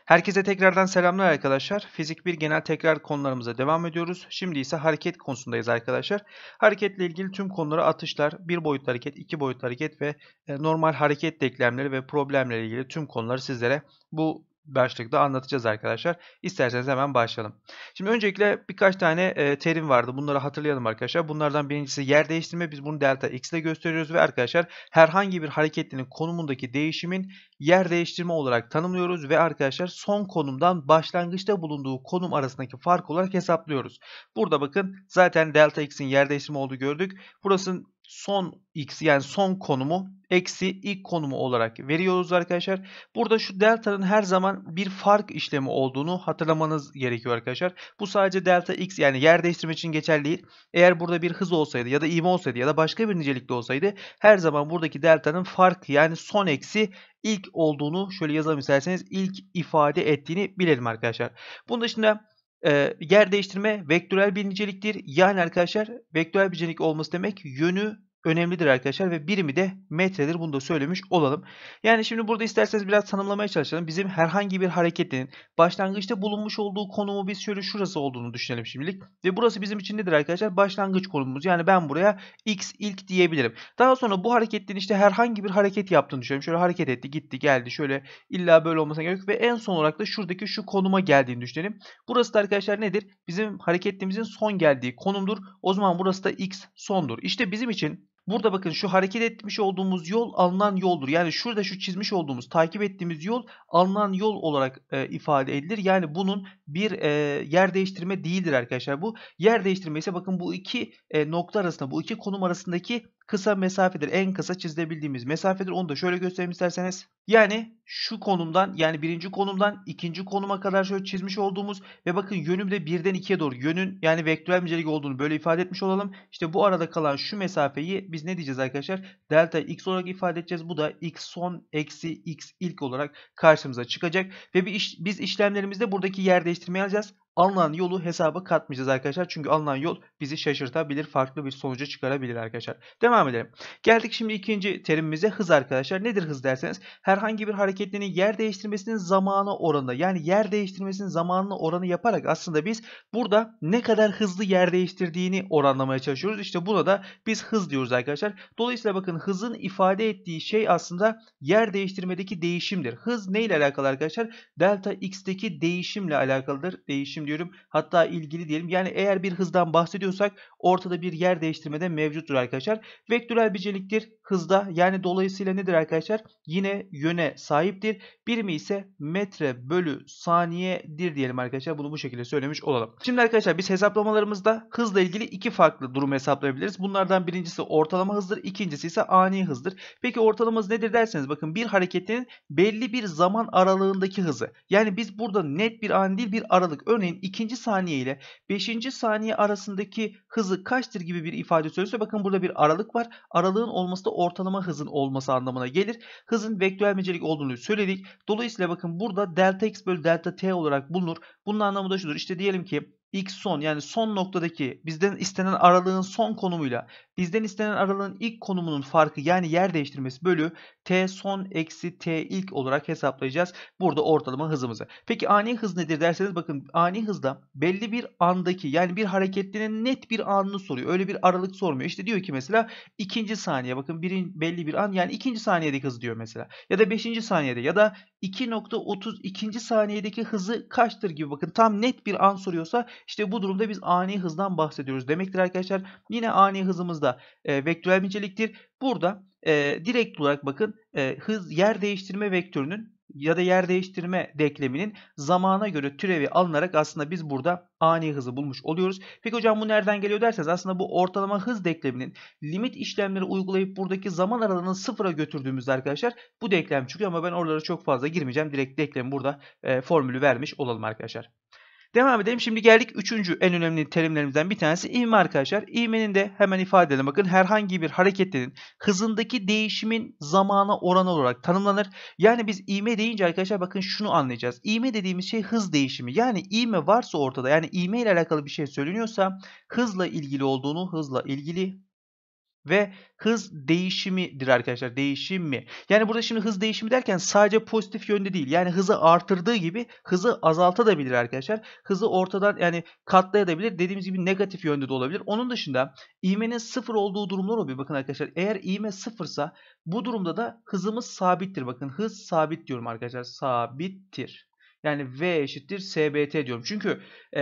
Herkese tekrardan selamlar arkadaşlar. Fizik 1 genel tekrar konularımıza devam ediyoruz. Şimdi ise hareket konusundayız arkadaşlar. Hareketle ilgili tüm konuları atışlar, bir boyutlu hareket, iki boyutlu hareket ve normal hareket denklemleri ve problemlerle ilgili tüm konuları sizlere bu başlıkta anlatacağız arkadaşlar. İsterseniz hemen başlayalım. Şimdi öncelikle birkaç tane terim vardı. Bunları hatırlayalım arkadaşlar. Bunlardan birincisi yer değiştirme. Biz bunu delta x ile gösteriyoruz ve arkadaşlar herhangi bir hareketlinin konumundaki değişimin yer değiştirme olarak tanımlıyoruz ve arkadaşlar son konumdan başlangıçta bulunduğu konum arasındaki fark olarak hesaplıyoruz. Burada bakın zaten delta x'in yer değiştirme olduğu gördük. Burasının son x yani son konumu eksi ilk konumu olarak veriyoruz arkadaşlar. Burada şu delta'nın her zaman bir fark işlemi olduğunu hatırlamanız gerekiyor arkadaşlar. Bu sadece delta x yani yer değiştirme için geçerli değil. Eğer burada bir hız olsaydı ya da ivme olsaydı ya da başka bir nicelikte olsaydı her zaman buradaki delta'nın farkı yani son eksi ilk olduğunu şöyle yazalım isterseniz ilk ifade ettiğini bilelim arkadaşlar. Bunun dışında yer değiştirme vektörel bir niceliktir. Yani arkadaşlar vektörel bir nicelik olması demek yönü önemlidir arkadaşlar ve birimi de metredir. Bunu da söylemiş olalım. Yani şimdi burada isterseniz biraz tanımlamaya çalışalım. Bizim herhangi bir hareketin başlangıçta bulunmuş olduğu konumu biz şöyle şurası olduğunu düşünelim şimdilik. Ve burası bizim için nedir arkadaşlar? Başlangıç konumumuz. Yani ben buraya x ilk diyebilirim. Daha sonra bu hareketin işte herhangi bir hareket yaptığını düşünelim. Şöyle hareket etti, gitti, geldi. Şöyle illa böyle olmasına gerek yok. Ve en son olarak da şuradaki şu konuma geldiğini düşünelim. Burası da arkadaşlar nedir? Bizim hareketimizin son geldiği konumdur. O zaman burası da x sondur. İşte bizim için burada bakın şu hareket etmiş olduğumuz yol alınan yoldur. Yani şurada şu çizmiş olduğumuz, takip ettiğimiz yol alınan yol olarak ifade edilir. Yani bunun bir yer değiştirme değildir arkadaşlar. Bu yer değiştirme ise bakın bu iki nokta arasında, bu iki konum arasındaki kısa mesafedir. En kısa çizebildiğimiz mesafedir. Onu da şöyle göstereyim isterseniz. Yani şu konumdan yani birinci konumdan ikinci konuma kadar şöyle çizmiş olduğumuz ve bakın yönüm de 1'den 2'ye doğru. Yönün yani vektörel nicelik olduğunu böyle ifade etmiş olalım. İşte bu arada kalan şu mesafeyi biz ne diyeceğiz arkadaşlar? Delta x olarak ifade edeceğiz. Bu da x son eksi x ilk olarak karşımıza çıkacak. Ve biz işlemlerimizde buradaki yer değiştirmeyi alacağız. Alınan yolu hesaba katmayacağız arkadaşlar. Çünkü alınan yol bizi şaşırtabilir, farklı bir sonuca çıkarabilir arkadaşlar. Devam edelim. Geldik şimdi ikinci terimimize hız arkadaşlar. Nedir hız derseniz? Herhangi bir hareketlinin yer değiştirmesinin zamanı oranı yani yer değiştirmesinin zamanını oranı yaparak aslında biz burada ne kadar hızlı yer değiştirdiğini oranlamaya çalışıyoruz. İşte buna da biz hız diyoruz arkadaşlar. Dolayısıyla bakın hızın ifade ettiği şey aslında yer değiştirmedeki değişimdir. Hız ne ile alakalı arkadaşlar? Delta x'teki değişimle alakalıdır. Değişim diyorum. Hatta ilgili diyelim. Yani eğer bir hızdan bahsediyorsak ortada bir yer değiştirme de mevcuttur arkadaşlar. Vektörel biçeliktir hızda. Yani dolayısıyla nedir arkadaşlar? Yine yöne sahiptir. Birimi ise metre bölü saniyedir diyelim arkadaşlar. Bunu bu şekilde söylemiş olalım. Şimdi arkadaşlar biz hesaplamalarımızda hızla ilgili iki farklı durum hesaplayabiliriz. Bunlardan birincisi ortalama hızdır. İkincisi ise ani hızdır. Peki ortalama hız nedir derseniz bakın bir hareketin belli bir zaman aralığındaki hızı. Yani biz burada net bir an değil bir aralık. Örneğin ikinci saniye ile 5. saniye arasındaki hızı kaçtır gibi bir ifade söylüyorsa bakın burada bir aralık var. Aralığın olması da ortalama hızın olması anlamına gelir. Hızın vektörel nicelik olduğunu söyledik. Dolayısıyla bakın burada delta x bölü delta t olarak bulunur. Bunun anlamı da şudur. İşte diyelim ki x son yani son noktadaki bizden istenen aralığın son konumuyla bizden istenen aralığın ilk konumunun farkı yani yer değiştirmesi bölü t son eksi t ilk olarak hesaplayacağız. Burada ortalama hızımızı. Peki ani hız nedir derseniz bakın ani hızda belli bir andaki yani bir hareketlinin net bir anını soruyor. Öyle bir aralık sormuyor. İşte diyor ki mesela ikinci saniye bakın belli bir an yani ikinci saniyedeki hız diyor mesela. Ya da 5. saniyede ya da 2.32. saniyedeki hızı kaçtır gibi bakın tam net bir an soruyorsa işte bu durumda biz ani hızdan bahsediyoruz demektir arkadaşlar. Yine ani hızımız da vektörel niceliktir. Burada direkt olarak bakın hız yer değiştirme vektörünün ya da yer değiştirme denkleminin zamana göre türevi alınarak aslında biz burada ani hızı bulmuş oluyoruz. Peki hocam bu nereden geliyor derseniz aslında bu ortalama hız denkleminin limit işlemleri uygulayıp buradaki zaman aralığını sıfıra götürdüğümüzde arkadaşlar bu denklem çıkıyor ama ben oralara çok fazla girmeyeceğim. Direkt denklemi burada formülü vermiş olalım arkadaşlar. Devam edelim. Şimdi geldik üçüncü en önemli terimlerimizden bir tanesi ivme arkadaşlar. İvmenin de hemen ifade edelim. Bakın herhangi bir hareketin hızındaki değişimin zamana oranı olarak tanımlanır. Yani biz ivme deyince arkadaşlar bakın şunu anlayacağız. İvme dediğimiz şey hız değişimi. Yani ivme varsa ortada yani ivme ile alakalı bir şey söyleniyorsa hızla ilgili olduğunu hızla ilgili ve hız değişimidir arkadaşlar. Değişimi. Yani burada şimdi hız değişimi derken sadece pozitif yönde değil. Yani hızı artırdığı gibi hızı azaltabilir arkadaşlar. Hızı ortadan yani katlayabilir. Dediğimiz gibi negatif yönde de olabilir. Onun dışında ivmenin sıfır olduğu durumlar oluyor. Bakın arkadaşlar, eğer ivme sıfırsa bu durumda da hızımız sabittir. Bakın hız sabit diyorum arkadaşlar. Sabittir. Yani V eşittir SBT diyorum. Çünkü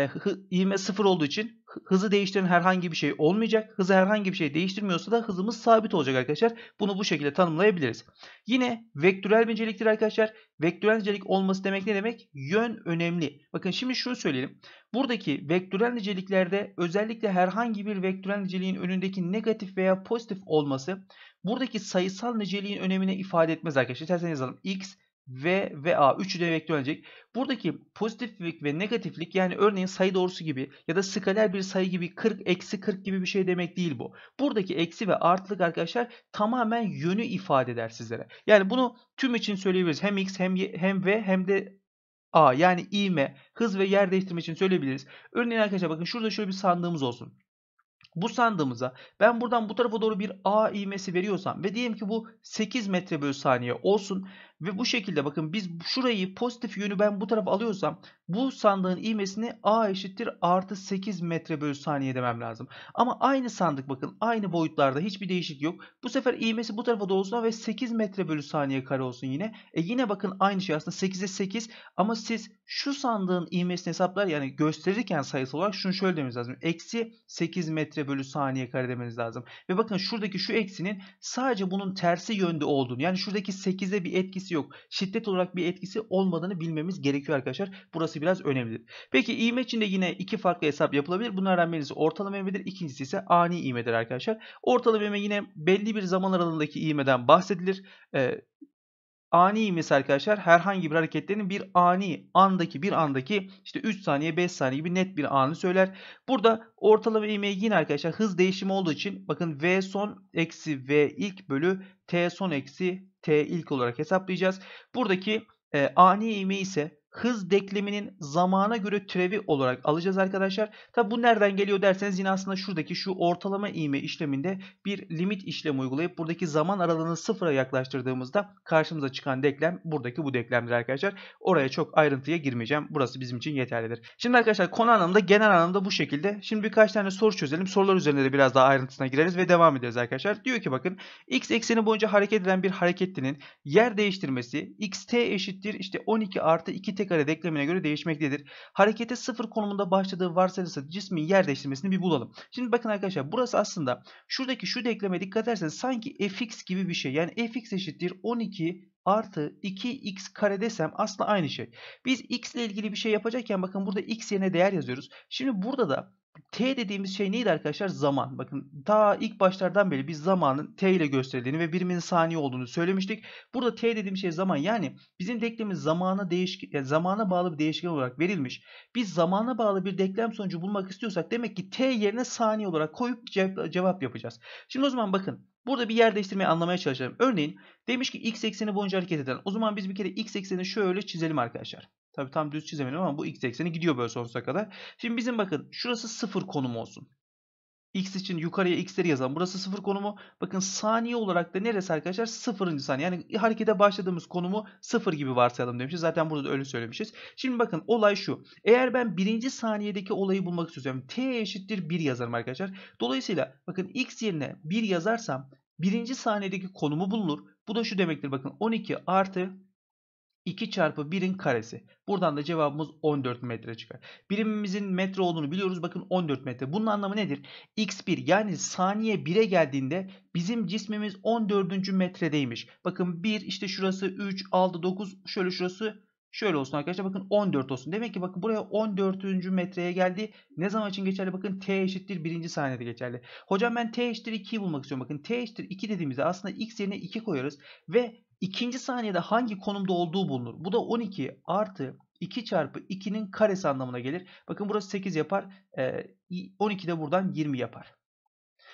ivme sıfır olduğu için hızı değiştiren herhangi bir şey olmayacak. Hızı herhangi bir şey değiştirmiyorsa da hızımız sabit olacak arkadaşlar. Bunu bu şekilde tanımlayabiliriz. Yine vektörel niceliktir arkadaşlar. Vektörel nicelik olması demek ne demek? Yön önemli. Bakın şimdi şunu söyleyelim. Buradaki vektörel niceliklerde özellikle herhangi bir vektörel niceliğin önündeki negatif veya pozitif olması buradaki sayısal niceliğin önemine ifade etmez arkadaşlar. İsterseniz yazalım. X, V ve A. Üçü de vektörel nicelik. Buradaki pozitiflik ve negatiflik, yani örneğin sayı doğrusu gibi ya da skaler bir sayı gibi 40, eksi 40 gibi bir şey demek değil bu. Buradaki eksi ve artılık arkadaşlar tamamen yönü ifade eder sizlere. Yani bunu tüm için söyleyebiliriz. Hem X hem V hem de A, yani ivme, hız ve yer değiştirme için söyleyebiliriz. Örneğin arkadaşlar bakın şurada şöyle bir sandığımız olsun. Bu sandığımıza ben buradan bu tarafa doğru bir A ivmesi veriyorsam ve diyelim ki bu 8 metre bölü saniye olsun ve bu şekilde bakın biz şurayı pozitif yönü ben bu tarafa alıyorsam bu sandığın ivmesini A eşittir artı 8 metre bölü saniye demem lazım. Ama aynı sandık bakın aynı boyutlarda hiçbir değişiklik yok. Bu sefer ivmesi bu tarafa doğru olsun ve 8 metre bölü saniye kare olsun yine. Yine bakın aynı şey aslında 8'e 8 ama siz şu sandığın ivmesini hesaplar yani gösterirken sayısal olarak şunu şöyle demeniz lazım. Eksi 8 metre bölü saniye kare demeniz lazım. Ve bakın şuradaki şu eksinin sadece bunun tersi yönde olduğunu, yani şuradaki 8'e bir etkisi yok. Şiddet olarak bir etkisi olmadığını bilmemiz gerekiyor arkadaşlar. Burası biraz önemlidir. Peki ivme için de yine iki farklı hesap yapılabilir. Bunlardan birisi ortalama ivmedir. İkincisi ise ani ivmedir arkadaşlar. Ortalama ivme yine belli bir zaman aralığındaki ivmeden bahsedilir. Ani ivmesi arkadaşlar herhangi bir hareketlerin bir andaki işte 3 saniye 5 saniye gibi net bir anı söyler. Burada ortalama ivmeyi yine arkadaşlar hız değişimi olduğu için bakın V son eksi V ilk bölü T son eksi T ilk olarak hesaplayacağız. Buradaki ani ivmeyi ise hız denkleminin zamana göre türevi olarak alacağız arkadaşlar. Tabi bu nereden geliyor derseniz yine aslında şuradaki şu ortalama ivme işleminde bir limit işlemi uygulayıp buradaki zaman aralığını sıfıra yaklaştırdığımızda karşımıza çıkan denklem buradaki bu denklemdir arkadaşlar. Oraya çok ayrıntıya girmeyeceğim. Burası bizim için yeterlidir. Şimdi arkadaşlar konu anlamında genel anlamda bu şekilde. Şimdi birkaç tane soru çözelim. Sorular üzerinde de biraz daha ayrıntısına gireriz ve devam ederiz arkadaşlar. Diyor ki bakın x ekseni boyunca hareket eden bir hareketlinin yer değiştirmesi xt eşittir işte 12 artı 2 t kare denklemine göre değişmektedir. Harekete sıfır konumunda başladığı varsayılırsa cismin yer değiştirmesini bir bulalım. Şimdi bakın arkadaşlar burası aslında şuradaki şu denkleme dikkat ederseniz sanki fx gibi bir şey. Yani fx eşittir 12 artı 2x kare desem aslında aynı şey. Biz x ile ilgili bir şey yapacakken bakın burada x yerine değer yazıyoruz. Şimdi burada da t dediğimiz şey neydi arkadaşlar? Zaman. Bakın daha ilk başlardan beri biz zamanın t ile gösterildiğini ve birimin saniye olduğunu söylemiştik. Burada t dediğim şey zaman. Yani bizim denklemimiz zamana bağlı bir değişken olarak verilmiş. Biz zamana bağlı bir denklem sonucu bulmak istiyorsak demek ki t yerine saniye olarak koyup cevap yapacağız. Şimdi o zaman bakın burada bir yer değiştirmeyi anlamaya çalışalım. Örneğin demiş ki x ekseni boyunca hareket eden. O zaman biz bir kere x eksenini şöyle çizelim arkadaşlar. Tabii tam düz çizemedim ama bu x ekseni gidiyor böyle sonsuza kadar. Şimdi bizim bakın şurası sıfır konumu olsun. X için yukarıya x'leri yazalım. Burası sıfır konumu. Bakın saniye olarak da neresi arkadaşlar? Sıfırıncı saniye. Yani harekete başladığımız konumu sıfır gibi varsayalım demişiz. Zaten burada da öyle söylemişiz. Şimdi bakın olay şu. Eğer ben birinci saniyedeki olayı bulmak istiyorsam t eşittir 1 yazarım arkadaşlar. Dolayısıyla bakın x yerine 1 yazarsam birinci saniyedeki konumu bulunur. Bu da şu demektir bakın 12 artı 2 çarpı 1'in karesi. Buradan da cevabımız 14 metre çıkar. Birimimizin metre olduğunu biliyoruz. Bakın 14 metre. Bunun anlamı nedir? x1 yani saniye 1'e geldiğinde bizim cismimiz 14. metredeymiş. Bakın 1 işte şurası 3, 6, 9 şöyle şurası şöyle olsun arkadaşlar. Bakın 14 olsun. Demek ki bakın buraya 14. metreye geldi. Ne zaman için geçerli? Bakın t eşittir 1. saniyede geçerli. Hocam ben t eşittir 2'yi bulmak istiyorum. Bakın t eşittir 2 dediğimizde aslında x yerine 2 koyarız ve İkinci saniyede hangi konumda olduğu bulunur. Bu da 12 artı 2 çarpı 2'nin karesi anlamına gelir. Bakın burası 8 yapar. 12 de buradan 20 yapar.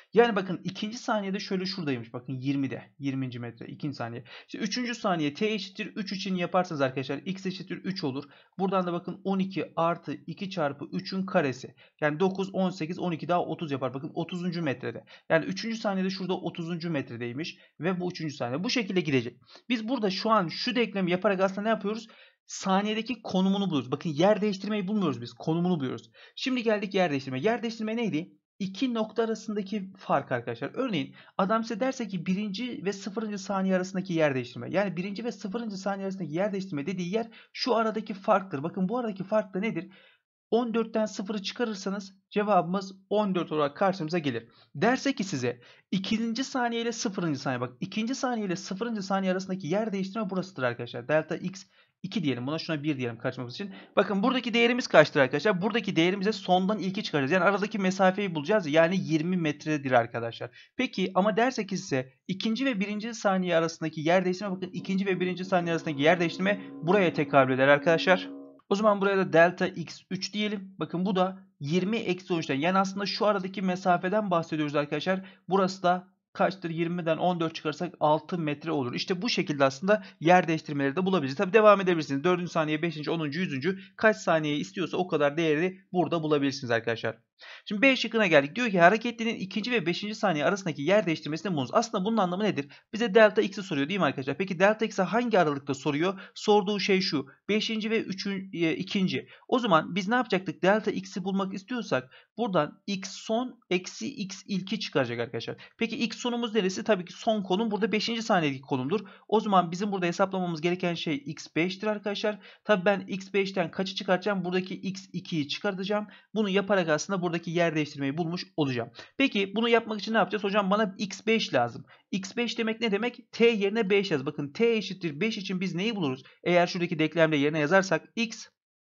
Yani bakın ikinci saniyede şöyle şuradaymış. Bakın 20'de. 20. metre. ikinci saniye. İşte üçüncü saniye t eşittir 3 için yaparsanız arkadaşlar x eşittir 3 olur. Buradan da bakın 12 artı 2 çarpı 3'ün karesi. Yani 9, 18, 12 daha 30 yapar. Bakın 30. metrede. Yani üçüncü saniyede şurada 30. metredeymiş. Ve bu üçüncü saniye. Bu şekilde gidecek. Biz burada şu an şu denklemi yaparak aslında ne yapıyoruz? Saniyedeki konumunu buluyoruz. Bakın yer değiştirmeyi bulmuyoruz biz. Konumunu buluyoruz. Şimdi geldik yer değiştirme. Yer değiştirme neydi? İki nokta arasındaki fark arkadaşlar. Örneğin adam size derse ki birinci ve sıfırıncı saniye arasındaki yer değiştirme. Yani birinci ve sıfırıncı saniye arasındaki yer değiştirme dediği yer şu aradaki farktır. Bakın bu aradaki fark da nedir? 14'ten 0'ı çıkarırsanız cevabımız 14 olarak karşımıza gelir. Derse ki size ikinci saniye ile sıfırıncı saniye, bak ikinci saniye ile sıfırıncı saniye arasındaki yer değiştirme burasıdır arkadaşlar. Delta x 2 diyelim buna, şuna 1 diyelim kaçmamız için. Bakın buradaki değerimiz kaçtır arkadaşlar? Buradaki değerimize sondan ilki çıkaracağız. Yani aradaki mesafeyi bulacağız. Yani 20 metredir arkadaşlar. Peki ama derse ki size ikinci ve birinci saniye arasındaki yer değiştirme, bakın ikinci ve birinci saniye arasındaki yer değiştirme buraya tekabül eder arkadaşlar. O zaman buraya da delta x 3 diyelim. Bakın bu da 20 eksi 13'ten. Yani aslında şu aradaki mesafeden bahsediyoruz arkadaşlar. Burası da kaçtır? 20'den 14 çıkarsak 6 metre olur. İşte bu şekilde aslında yer değiştirmeleri de bulabiliriz. Tabi devam edebilirsiniz. 4. saniye, 5. 10. 100. kaç saniye istiyorsa o kadar değeri burada bulabilirsiniz arkadaşlar. Şimdi B şıkkına geldik. Diyor ki hareketlinin ikinci ve 5. saniye arasındaki yer değiştirmesini bulunuz. Aslında bunun anlamı nedir? Bize delta x'i soruyor değil mi arkadaşlar? Peki delta x'i hangi aralıkta soruyor? Sorduğu şey şu. 5. ve 3. ikinci. O zaman biz ne yapacaktık? Delta x'i bulmak istiyorsak buradan x son eksi x ilki çıkaracak arkadaşlar. Peki x sonumuz neresi? Tabii ki son konum burada 5. saniyedeki konumdur. O zaman bizim burada hesaplamamız gereken şey x5'tir arkadaşlar. Tabii ben x5'ten kaçı çıkartacağım? Buradaki x2'yi çıkartacağım. Bunu yaparak aslında buradaki yer değiştirmeyi bulmuş olacağım. Peki bunu yapmak için ne yapacağız? Hocam bana x5 lazım. x5 demek ne demek? T yerine 5 yaz. Bakın t eşittir 5 için biz neyi buluruz? Eğer şuradaki denklemde yerine yazarsak x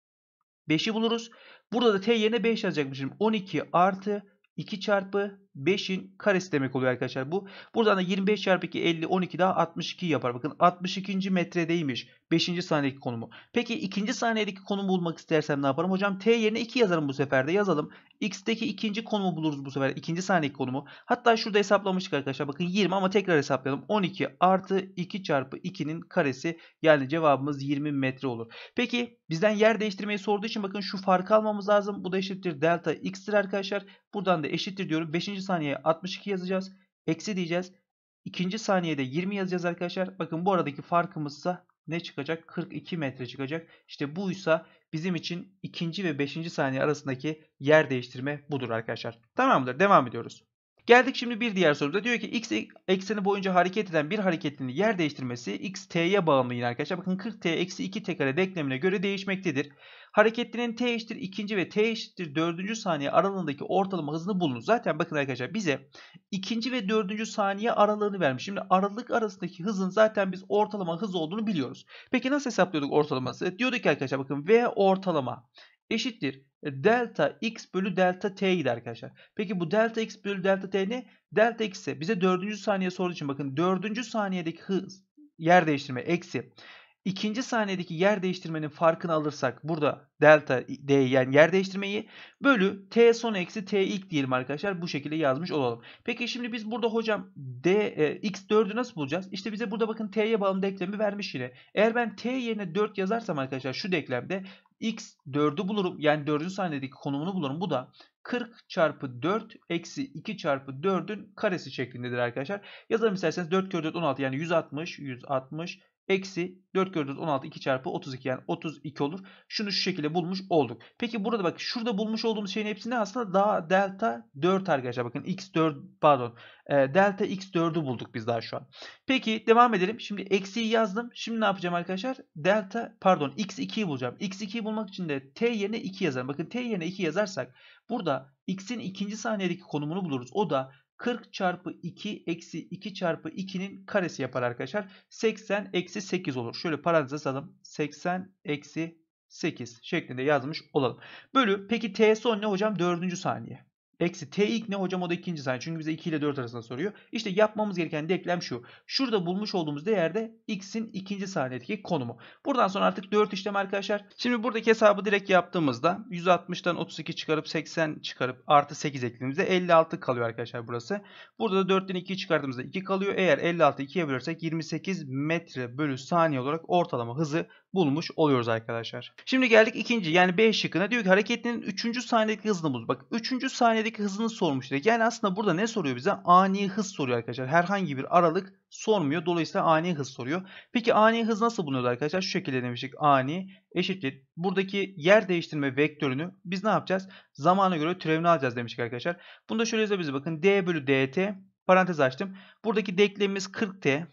5'i buluruz. Burada da t yerine 5 yazacakmışım. 12 artı 2 çarpı 5'in karesi demek oluyor arkadaşlar bu. Buradan da 25 çarpı 2 50, 12 daha 62 yapar. Bakın 62. metredeymiş 5. saniyedeki konumu. Peki ikinci saniyedeki konumu bulmak istersem ne yaparım? Hocam t yerine 2 yazarım bu sefer de, yazalım. X'teki ikinci konumu buluruz bu sefer. İkinci saniyedeki konumu. Hatta şurada hesaplamıştık arkadaşlar. Bakın 20 ama tekrar hesaplayalım. 12 artı 2 çarpı 2'nin karesi, yani cevabımız 20 metre olur. Peki bizden yer değiştirmeyi sorduğu için bakın şu farkı almamız lazım. Bu da eşittir delta x'tir arkadaşlar. Buradan da eşittir diyorum. 5. saniyeye 62 yazacağız. Eksi diyeceğiz. İkinci saniyede 20 yazacağız arkadaşlar. Bakın bu aradaki farkımızsa ne çıkacak? 42 metre çıkacak. İşte buysa bizim için ikinci ve 5. saniye arasındaki yer değiştirme budur arkadaşlar. Tamam mıdır? Devam ediyoruz. Geldik şimdi bir diğer soruda. Diyor ki x ekseni boyunca hareket eden bir hareketin yer değiştirmesi x t'ye bağımlı yine arkadaşlar. Bakın 40t eksi 2t kare denklemine göre değişmektedir. Hareketlinin t eşittir 2. ve t eşittir 4. saniye aralığındaki ortalama hızını bulunuz. Zaten bakın arkadaşlar bize 2. ve 4. saniye aralığını vermiş. Şimdi aralık arasındaki hızın zaten biz ortalama hız olduğunu biliyoruz. Peki nasıl hesaplıyorduk ortalaması? Diyorduk ki arkadaşlar bakın v ortalama eşittir delta x bölü delta t idi arkadaşlar. Peki bu delta x bölü delta t ne? Delta x ise bize 4. saniye sorduğu için bakın 4. saniyedeki hız yer değiştirme eksi İkinci saniyedeki yer değiştirmenin farkını alırsak burada delta d, yani yer değiştirmeyi, bölü t son eksi t ilk diyelim arkadaşlar. Bu şekilde yazmış olalım. Peki şimdi biz burada hocam x4'ü nasıl bulacağız? İşte bize burada bakın t'ye bağımlı denklemi vermiş yine. Eğer ben t yerine 4 yazarsam arkadaşlar şu denklemde x4'ü bulurum. Yani 4. saniyedeki konumunu bulurum. Bu da 40 çarpı 4 eksi 2 çarpı 4'ün karesi şeklindedir arkadaşlar. Yazalım isterseniz 4 kere 4 16, yani 160 eksi 4 kere 4 16, 2 çarpı 32, yani 32 olur. Şunu şu şekilde bulmuş olduk. Peki burada bak şurada bulmuş olduğumuz şeyin hepsini aslında daha delta 4 arkadaşlar. Bakın x4 pardon delta x4'ü bulduk biz daha şu an. Peki devam edelim. Şimdi eksiyi yazdım. Şimdi ne yapacağım arkadaşlar? Delta pardon x2'yi bulacağım. x2'yi bulmak için de t yerine 2 yazarım. Bakın t yerine 2 yazarsak burada x'in ikinci saniyedeki konumunu buluruz. O da 40 çarpı 2 eksi 2 çarpı 2'nin karesi yapar arkadaşlar. 80 eksi 8 olur. Şöyle parantez alalım. 80 eksi 8 şeklinde yazmış olalım. Bölü peki t son ne hocam? 4. saniye. Eksi t ilk ne hocam, o da ikinci saniye. Çünkü bize 2 ile 4 arasında soruyor. İşte yapmamız gereken denklem şu. Şurada bulmuş olduğumuz değerde x'in ikinci saniyedeki konumu. Buradan sonra artık 4 işlem arkadaşlar. Şimdi buradaki hesabı direkt yaptığımızda 160'tan 32 çıkarıp 80 çıkarıp artı 8 eklediğimizde 56 kalıyor arkadaşlar burası. Burada da 4'ten 2'yi çıkardığımızda 2 kalıyor. Eğer 56'yı 2'ye bölersek 28 metre bölü saniye olarak ortalama hızı bulmuş oluyoruz arkadaşlar. Şimdi geldik ikinci, yani B şıkkına. Diyor ki hareketinin 3. saniyedeki hızını bul. Bak 3. saniyedeki hızını sormuş direkt. Yani aslında burada ne soruyor bize? Ani hız soruyor arkadaşlar. Herhangi bir aralık sormuyor. Dolayısıyla ani hız soruyor. Peki ani hız nasıl bulunuyordu arkadaşlar? Şu şekilde demiştik. Ani eşittir. Buradaki yer değiştirme vektörünü biz ne yapacağız? Zamana göre türevini alacağız demiştik arkadaşlar. Bunu da şöyle yazabiliriz. Bakın d bölü dt, parantez açtım. Buradaki denklemimiz 40t.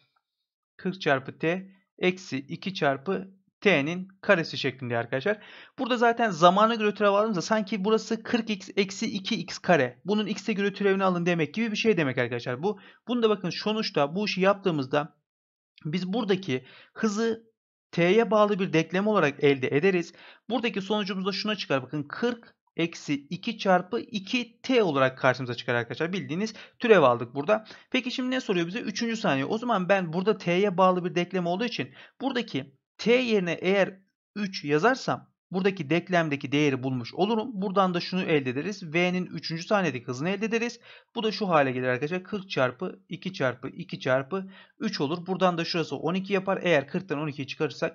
40 çarpı t eksi 2 çarpı t'nin karesi şeklinde arkadaşlar. Burada zaten zamana göre türev aldığımızda sanki burası 40x eksi 2x kare. Bunun x'e göre türevini alın demek gibi bir şey demek arkadaşlar. Bunu da bakın sonuçta bu işi yaptığımızda biz buradaki hızı t'ye bağlı bir denklem olarak elde ederiz. Buradaki sonucumuz da şuna çıkar. Bakın 40 eksi 2 çarpı 2t olarak karşımıza çıkar arkadaşlar. Bildiğiniz türev aldık burada. Peki şimdi ne soruyor bize? 3. saniye. O zaman ben burada t'ye bağlı bir denklem olduğu için buradaki t yerine eğer 3 yazarsam buradaki denklemdeki değeri bulmuş olurum. Buradan da şunu elde ederiz. V'nin 3. saniyedeki hızını elde ederiz. Bu da şu hale gelir arkadaşlar. 40 çarpı 2 çarpı 2 çarpı 3 olur. Buradan da şurası 12 yapar. Eğer 40'tan 12'yi çıkarırsak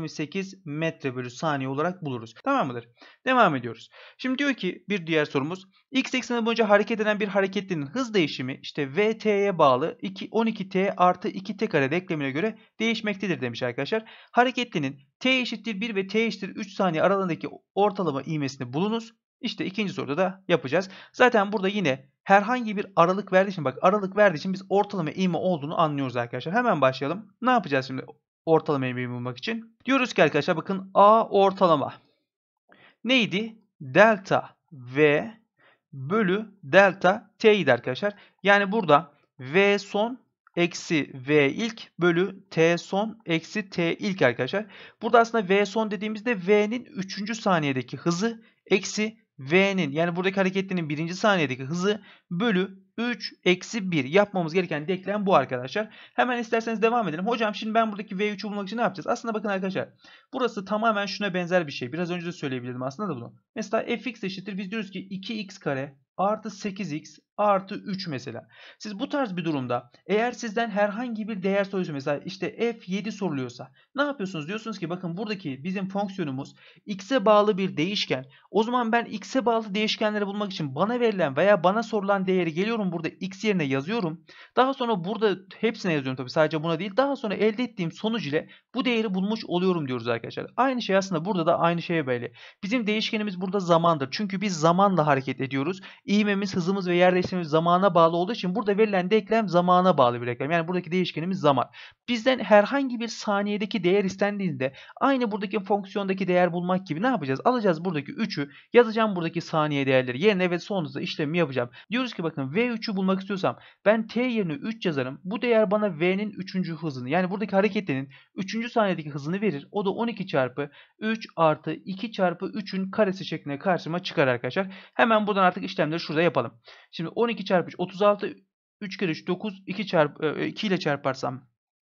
28 metre bölü saniye olarak buluruz. Tamam mıdır? Devam ediyoruz. Şimdi diyor ki bir diğer sorumuz. X ekseni boyunca hareket eden bir hareketlinin hız değişimi işte VT'ye bağlı 12t artı 2t kare denklemine göre değişmektedir demiş arkadaşlar. Hareketlinin t eşittir 1 ve t eşittir 3 saniye aralığındaki ortalama ivmesini bulunuz. İşte ikinci soruda da yapacağız. Zaten burada yine herhangi bir aralık verdiği için, bak aralık verdiği için biz ortalama ivme olduğunu anlıyoruz arkadaşlar. Hemen başlayalım. Ne yapacağız şimdi ortalama ivmeyi bulmak için? Diyoruz ki arkadaşlar bakın A ortalama neydi? Delta V bölü delta T'ydi arkadaşlar. Yani burada V son eksi V ilk bölü T son eksi T ilk arkadaşlar. Burada aslında V son dediğimizde V'nin 3. saniyedeki hızı eksi V'nin, yani buradaki hareketinin 1. saniyedeki hızı bölü 3 eksi 1. Yapmamız gereken denklem bu arkadaşlar. Hemen isterseniz devam edelim. Hocam şimdi ben buradaki V3'ü bulmak için ne yapacağız? Aslında bakın arkadaşlar. Burası tamamen şuna benzer bir şey. Biraz önce de söyleyebilirdim aslında da bunu. Mesela fx eşittir. Biz diyoruz ki 2x kare artı 8x artı 3 mesela. Siz bu tarz bir durumda eğer sizden herhangi bir değer soruyorsa, mesela işte f7 soruluyorsa ne yapıyorsunuz? Diyorsunuz ki bakın buradaki bizim fonksiyonumuz x'e bağlı bir değişken. O zaman ben x'e bağlı değişkenleri bulmak için bana verilen veya bana sorulan değeri geliyorum burada x yerine yazıyorum. Daha sonra burada hepsine yazıyorum tabii, sadece buna değil. Daha sonra elde ettiğim sonuç ile bu değeri bulmuş oluyorum diyoruz arkadaşlar. Aynı şey aslında burada da aynı şeye böyle. Bizim değişkenimiz burada zamandır. Çünkü biz zamanla hareket ediyoruz. İğmemiz, hızımız ve yer değiştirmemiz zamana bağlı olduğu için burada verilen denklem zamana bağlı bir denklem. Yani buradaki değişkenimiz zaman. Bizden herhangi bir saniyedeki değer istendiğinde aynı buradaki fonksiyondaki değer bulmak gibi ne yapacağız? Alacağız buradaki 3'ü, yazacağım buradaki saniye değerleri yerine ve sonunda işlemi yapacağım. Diyoruz ki bakın V3'ü bulmak istiyorsam ben T yerine 3 yazarım. Bu değer bana V'nin 3. hızını, yani buradaki hareketinin 3. saniyedeki hızını verir. O da 12 çarpı 3 artı 2 çarpı 3'ün karesi şeklinde karşıma çıkar arkadaşlar. Hemen buradan artık işlemleri şurada yapalım. Şimdi 12 çarpı 3 36, 3 kere 3 9, 2 ile çarparsam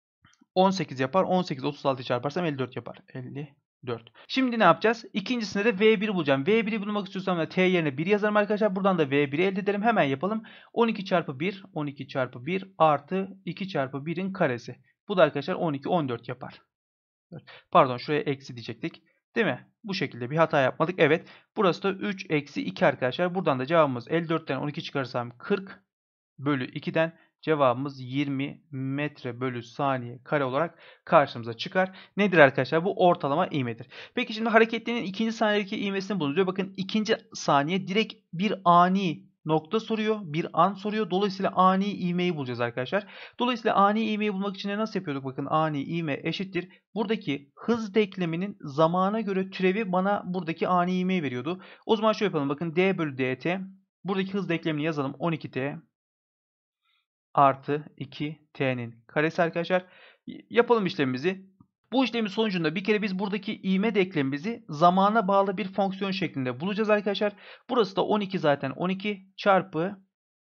18 yapar. 18 36 çarparsam 54 yapar. 54. Şimdi ne yapacağız? İkincisinde de V1'i bulacağım. V1'i bulmak istiyorsam da T yerine 1 yazarım arkadaşlar. Buradan da V1'i elde edelim. Hemen yapalım. 12 çarpı 1, 12 çarpı 1 artı 2 çarpı 1'in karesi. Bu da arkadaşlar 12, 14 yapar. Pardon, şuraya eksi diyecektik. Değil mi? Bu şekilde bir hata yapmadık. Evet. Burası da 3 eksi 2 arkadaşlar. Buradan da cevabımız 54'ten 12 çıkarırsam 40 bölü 2'den cevabımız 20 metre bölü saniye kare olarak karşımıza çıkar. Nedir arkadaşlar? Bu ortalama ivmedir. Peki şimdi hareketlinin ikinci saniyedeki ivmesini bulunuyor. Bakın ikinci saniye direkt bir ani nokta soruyor. Bir an soruyor. Dolayısıyla ani ivmeyi bulacağız arkadaşlar. Dolayısıyla ani ivmeyi bulmak için nasıl yapıyorduk? Bakın ani ivme eşittir. Buradaki hız denkleminin zamana göre türevi bana buradaki ani ivmeyi veriyordu. O zaman şöyle yapalım. Bakın d bölü dt. Buradaki hız denklemini yazalım. 12t artı 2t'nin karesi arkadaşlar. Yapalım işlemimizi. Bu işlemin sonucunda bir kere biz buradaki ivme denklemimizi zamana bağlı bir fonksiyon şeklinde bulacağız arkadaşlar. Burası da 12 zaten 12 çarpı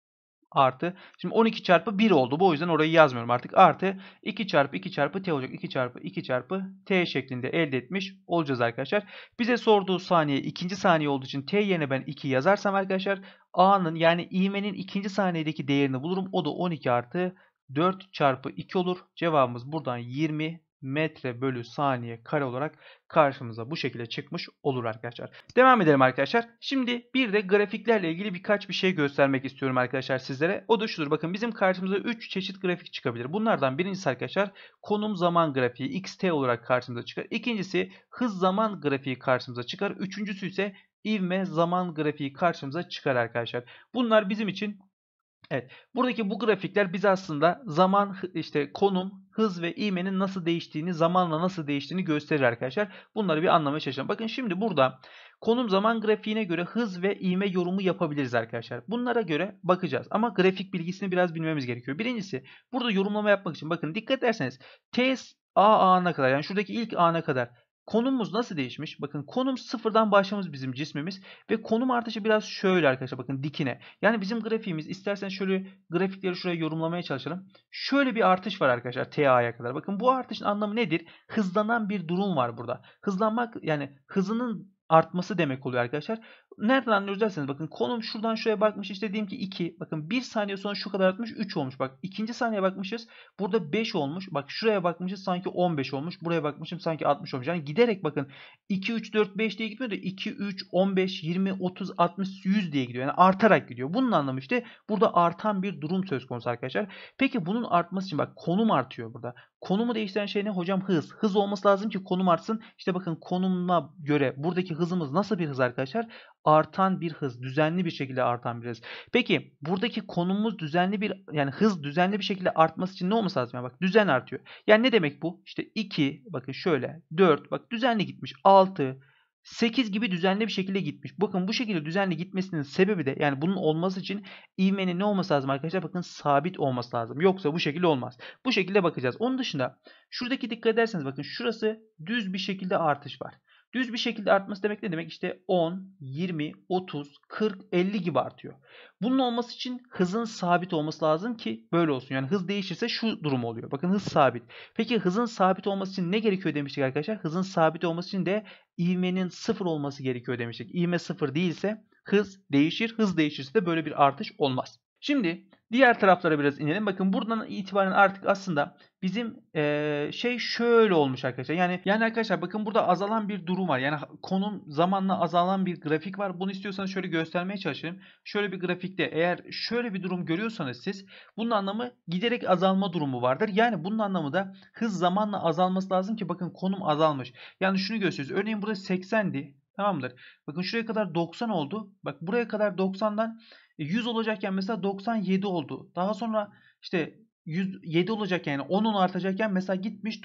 artı. Şimdi 12 çarpı 1 oldu. Bu yüzden orayı yazmıyorum artık. Artı 2 çarpı 2 çarpı t olacak. 2 çarpı 2 çarpı t şeklinde elde etmiş olacağız arkadaşlar. Bize sorduğu saniye ikinci saniye olduğu için t yerine ben 2 yazarsam arkadaşlar a'nın yani ivmenin ikinci saniyedeki değerini bulurum. O da 12 artı 4 çarpı 2 olur. Cevabımız buradan 20 metre bölü saniye kare olarak karşımıza bu şekilde çıkmış olur arkadaşlar. Devam edelim arkadaşlar. Şimdi bir de grafiklerle ilgili birkaç bir şey göstermek istiyorum arkadaşlar sizlere. O da şudur. Bakın bizim karşımıza 3 çeşit grafik çıkabilir. Bunlardan birincisi arkadaşlar konum zaman grafiği xt olarak karşımıza çıkar. İkincisi hız zaman grafiği karşımıza çıkar. Üçüncüsü ise ivme zaman grafiği karşımıza çıkar arkadaşlar. Bunlar bizim için evet. Buradaki bu grafikler bize aslında zaman, işte konum, hız ve ivmenin nasıl değiştiğini, zamanla nasıl değiştiğini gösterir arkadaşlar. Bunları bir anlamaya çalışalım. Bakın şimdi burada konum zaman grafiğine göre hız ve ivme yorumu yapabiliriz arkadaşlar. Bunlara göre bakacağız. Ama grafik bilgisini biraz bilmemiz gerekiyor. Birincisi burada yorumlama yapmak için bakın dikkat ederseniz t an'a kadar yani şuradaki ilk an'a kadar konumumuz nasıl değişmiş? Bakın konum sıfırdan başlamış bizim cismimiz ve konum artışı biraz şöyle arkadaşlar bakın dikine. Yani bizim grafiğimiz istersen şöyle grafikleri şuraya yorumlamaya çalışalım. Şöyle bir artış var arkadaşlar TA'ya kadar. Bakın bu artışın anlamı nedir? Hızlanan bir durum var burada. Hızlanmak yani hızının artması demek oluyor arkadaşlar. Nereden anlıyoruz derseniz bakın konum şuradan şuraya bakmış işte diyelim ki 2. Bakın 1 saniye sonra şu kadar artmış 3 olmuş. Bak ikinci saniye bakmışız burada 5 olmuş. Bak şuraya bakmışız sanki 15 olmuş. Buraya bakmışım sanki 60 olmuş. Yani giderek bakın 2, 3, 4, 5 diye gitmiyor da 2, 3, 15, 20, 30, 60, 100 diye gidiyor. Yani artarak gidiyor. Bunun anlamı işte burada artan bir durum söz konusu arkadaşlar. Peki bunun artması için bak konum artıyor burada. Konumu değiştiren şey ne hocam? Hız. Hız olması lazım ki konum artsın. İşte bakın konumuna göre buradaki hızımız nasıl bir hız arkadaşlar? Artan bir hız. Düzenli bir şekilde artan bir hız. Peki buradaki konumumuz düzenli bir yani hız düzenli bir şekilde artması için ne olması lazım? Yani bak düzen artıyor. Yani ne demek bu? İşte 2 bakın şöyle 4 bak düzenli gitmiş 6 8 gibi düzenli bir şekilde gitmiş. Bakın bu şekilde düzenli gitmesinin sebebi de yani bunun olması için ivmenin ne olması lazım arkadaşlar? Bakın sabit olması lazım. Yoksa bu şekilde olmaz. Bu şekilde bakacağız. Onun dışında şuradaki dikkat ederseniz bakın şurası düz bir şekilde artış var. Düz bir şekilde artması demek ne demek? İşte 10, 20, 30, 40, 50 gibi artıyor. Bunun olması için hızın sabit olması lazım ki böyle olsun. Yani hız değişirse şu durum oluyor. Bakın hız sabit. Peki hızın sabit olması için ne gerekiyor demiştik arkadaşlar? Hızın sabit olması için de ivmenin sıfır olması gerekiyor demiştik. İvme sıfır değilse hız değişir. Hız değişirse de böyle bir artış olmaz. Şimdi diğer taraflara biraz inelim. Bakın buradan itibaren artık aslında bizim şey şöyle olmuş arkadaşlar. Yani arkadaşlar bakın burada azalan bir durum var. Yani konum zamanla azalan bir grafik var. Bunu istiyorsanız şöyle göstermeye çalışayım. Şöyle bir grafikte eğer şöyle bir durum görüyorsanız siz bunun anlamı giderek azalma durumu vardır. Yani bunun anlamı da hız zamanla azalması lazım ki bakın konum azalmış. Yani şunu gösteriyoruz. Örneğin burada 80'di. Tamamdır. Bakın şuraya kadar 90 oldu. Bak buraya kadar 90'dan 100 olacakken mesela 97 oldu. Daha sonra işte 107 olacak yani 10 artacakken mesela gitmiş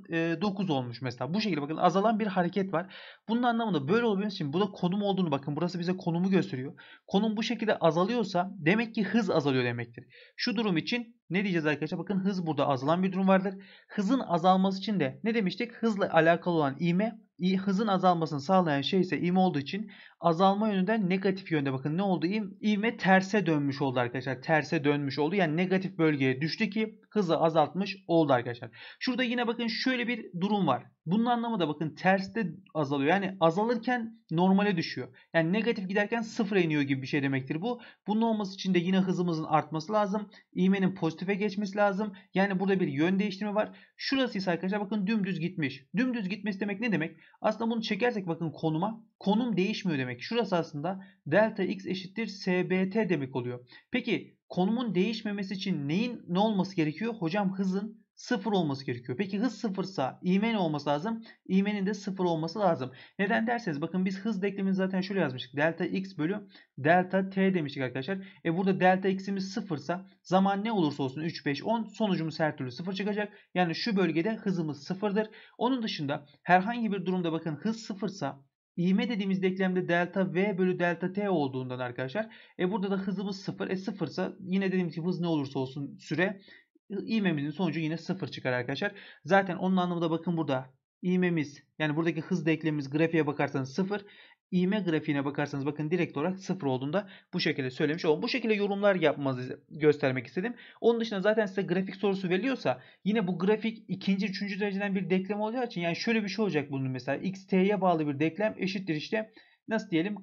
99 olmuş mesela. Bu şekilde bakın azalan bir hareket var. Bunun anlamında böyle olabilmesi için bu da konum olduğunu bakın burası bize konumu gösteriyor. Konum bu şekilde azalıyorsa demek ki hız azalıyor demektir. Şu durum için ne diyeceğiz arkadaşlar? Bakın hız burada azalan bir durum vardır. Hızın azalması için de ne demiştik? Hızla alakalı olan ivme hızın azalmasını sağlayan şey ise ivme olduğu için azalma yönünden negatif yönde bakın ne oldu? İvme terse dönmüş oldu arkadaşlar. Terse dönmüş oldu. Yani negatif bölgeye düştü ki hızı azaltmış oldu arkadaşlar. Şurada yine bakın şöyle bir durum var. Bunun anlamı da bakın terste azalıyor. Yani azalırken normale düşüyor. Yani negatif giderken sıfıra iniyor gibi bir şey demektir bu. Bunun olması için de yine hızımızın artması lazım. İvmenin pozitife geçmesi lazım. Yani burada bir yön değiştirme var. Şurası ise arkadaşlar bakın dümdüz gitmiş. Dümdüz gitmesi demek ne demek? Aslında bunu çekersek bakın konuma. Konum değişmiyor demek. Şurası aslında delta x eşittir sbt demek oluyor. Peki konumun değişmemesi için neyin ne olması gerekiyor? Hocam hızın sıfır olması gerekiyor. Peki hız sıfırsa ivme ne olması lazım? İvmenin de sıfır olması lazım. Neden derseniz bakın biz hız denklemini zaten şöyle yazmıştık. Delta x bölü delta t demiştik arkadaşlar. Burada delta x'imiz sıfırsa zaman ne olursa olsun 3, 5, 10 sonucumuz her türlü sıfır çıkacak. Yani şu bölgede hızımız sıfırdır. Onun dışında herhangi bir durumda bakın hız sıfırsa ivme dediğimiz denklemde delta v bölü delta t olduğundan arkadaşlar. Burada da hızımız sıfır. Sıfırsa yine dediğim gibi hız ne olursa olsun süre ivmemizin sonucu yine 0 çıkar arkadaşlar. Zaten onun anlamı da bakın burada. İvmemiz yani buradaki hız denklemimiz grafiğe bakarsanız 0. İğme grafiğine bakarsanız bakın direkt olarak 0 olduğunda bu şekilde söylemiş olalım. Bu şekilde yorumlar yapmanızı göstermek istedim. Onun dışında zaten size grafik sorusu veriliyorsa yine bu grafik ikinci, üçüncü dereceden bir denklem olacağı için yani şöyle bir şey olacak bunun mesela x t'ye bağlı bir denklem eşittir işte nasıl diyelim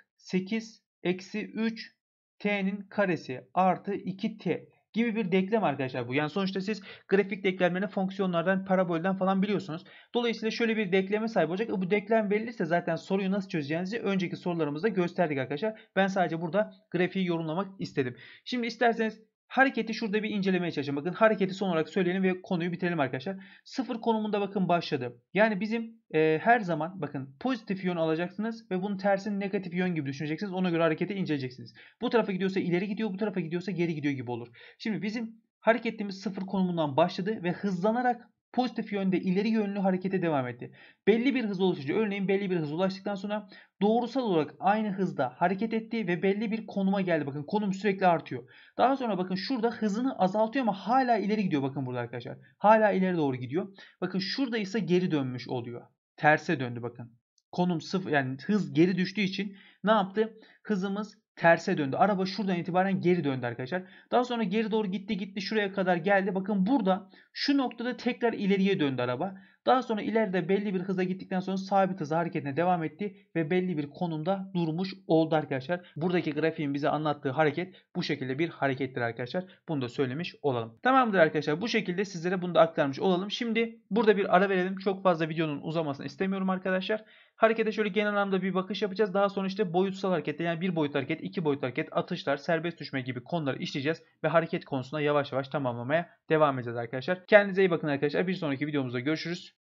48 eksi 3 t'nin karesi artı 2t gibi bir denklem arkadaşlar bu. Yani sonuçta siz grafik denklemlerini fonksiyonlardan, parabolden falan biliyorsunuz. Dolayısıyla şöyle bir denkleme sahip olacak. Bu denklem verilirse zaten soruyu nasıl çözeceğinizi önceki sorularımızda gösterdik arkadaşlar. Ben sadece burada grafiği yorumlamak istedim. Şimdi isterseniz hareketi şurada bir incelemeye çalışalım. Bakın hareketi son olarak söyleyelim ve konuyu bitirelim arkadaşlar. Sıfır konumunda bakın başladı. Yani bizim her zaman bakın pozitif yön alacaksınız ve bunun tersini negatif yön gibi düşüneceksiniz. Ona göre hareketi inceleyeceksiniz. Bu tarafa gidiyorsa ileri gidiyor, bu tarafa gidiyorsa geri gidiyor gibi olur. Şimdi bizim hareketimiz sıfır konumundan başladı ve hızlanarak pozitif yönde ileri yönlü harekete devam etti. Belli bir hız oluşunca örneğin belli bir hız ulaştıktan sonra doğrusal olarak aynı hızda hareket etti ve belli bir konuma geldi. Bakın konum sürekli artıyor. Daha sonra bakın şurada hızını azaltıyor ama hala ileri gidiyor bakın burada arkadaşlar. Hala ileri doğru gidiyor. Bakın şurada ise geri dönmüş oluyor. Terse döndü bakın. Konum sıfır yani hız geri düştüğü için ne yaptı? Hızımız terse döndü. Araba şuradan itibaren geri döndü arkadaşlar. Daha sonra geri doğru gitti şuraya kadar geldi. Bakın burada şu noktada tekrar ileriye döndü araba. Daha sonra ileride belli bir hıza gittikten sonra sabit hıza hareketine devam etti ve belli bir konumda durmuş oldu arkadaşlar. Buradaki grafiğin bize anlattığı hareket bu şekilde bir harekettir arkadaşlar. Bunu da söylemiş olalım. Tamamdır arkadaşlar. Bu şekilde sizlere bunu da aktarmış olalım. Şimdi burada bir ara verelim. Çok fazla videonun uzamasını istemiyorum arkadaşlar. Harekete şöyle genel anlamda bir bakış yapacağız. Daha sonra işte boyutsal harekette yani bir boyutlu hareket, iki boyutlu hareket, atışlar, serbest düşme gibi konuları işleyeceğiz ve hareket konusunda yavaş yavaş tamamlamaya devam edeceğiz arkadaşlar. Kendinize iyi bakın arkadaşlar. Bir sonraki videomuzda görüşürüz.